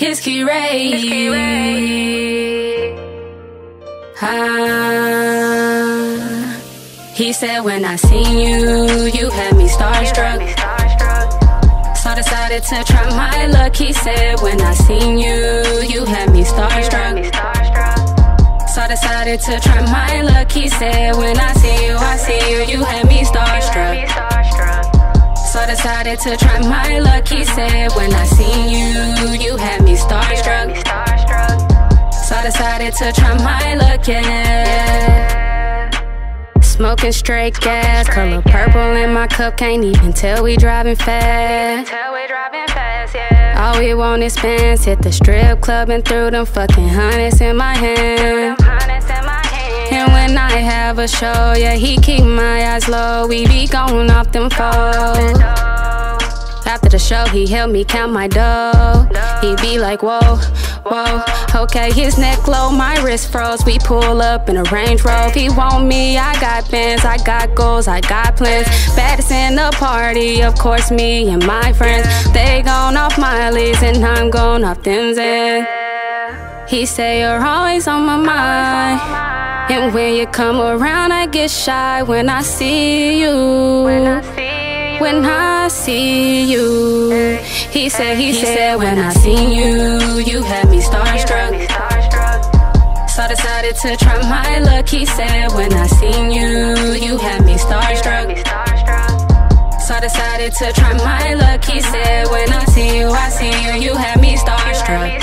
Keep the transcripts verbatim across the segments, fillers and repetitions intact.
It's Kee-Ray. It's Kee-Ray. Ah, he said when I seen you, you had me starstruck. So decided to try my luck. He said when I seen you, you had me starstruck. So decided to try my luck. He said when I see you, I see you, you had me starstruck. So decided to try my luck. He said when I seen you, you had me starstruck. So decided to try my luck, yeah. Smoking straight gas, color purple in my cup, can't even tell we driving fast. All we want is fans, hit the strip club and threw them fucking hundreds in my hand. And when I have a show, yeah, he keep my eyes low, we be going off them foes. After the show, he helped me count my dough. He be like, whoa, whoa, okay, his neck low, my wrist froze. We pull up in a Range Rover. He want me, I got bands, I got goals, I got plans. Baddest in the party, of course, me and my friends. They gone off mileage and I'm going off them Zans. He say you're always on my mind, and when you come around, I get shy when I see you. When I see you, he said, he said, when I seen you, you had me starstruck. So decided to try my luck. He said, when I seen you, you had me starstruck. So decided to try my luck. He said, when I see you, I see you, you had me starstruck.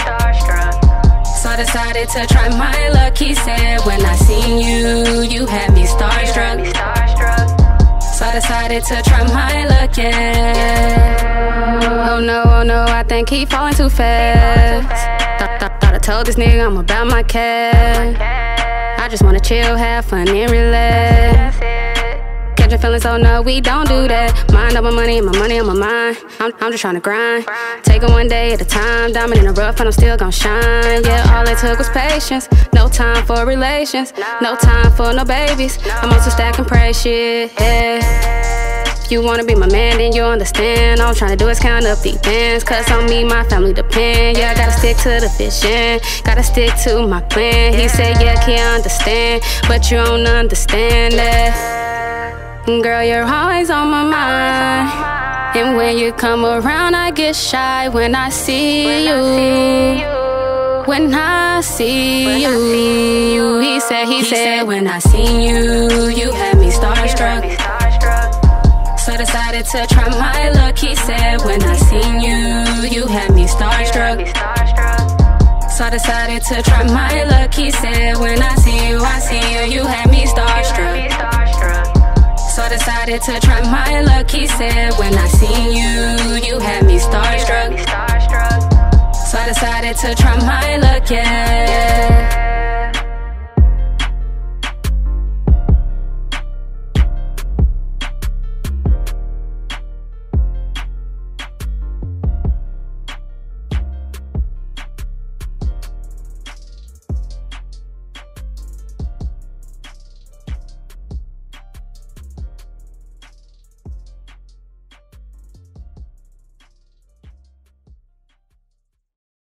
So decided to try my luck. He said, when I seen you, you had me starstruck. So decided to try my luck, yeah. Oh no, oh no, I think he falling too fast. Thought, thought, thought I told this nigga I'm about my cash. I just wanna chill, have fun and relax. Catching feelings, oh no, we don't do that. Mind over money and my money on my mind. I'm, I'm just trying to grind, take it one day at a time. Diamond in the rough and I'm still gon' shine. Yeah, all it took was patience. No time for relations, no time for no babies. I'm also stacking pray shit, yeah. If you wanna be my man, then you understand. All I'm trying to do is count up these bands, cause on me, my family depend. Yeah, I gotta stick to the vision, gotta stick to my plan. He said, yeah, can't understand, but you don't understand that. Girl, you're always on my mind, and when you come around, I get shy when I see you. When I see you, he said, he said, when I seen you, you had me starstruck. So decided to try my luck. He said, when I seen you, you had me starstruck. So decided to try my luck. He said, when I see you, I see you, you had me starstruck. So decided to try my luck. He said, when I seen you, you had me starstruck. So I decided to try my luck, yeah.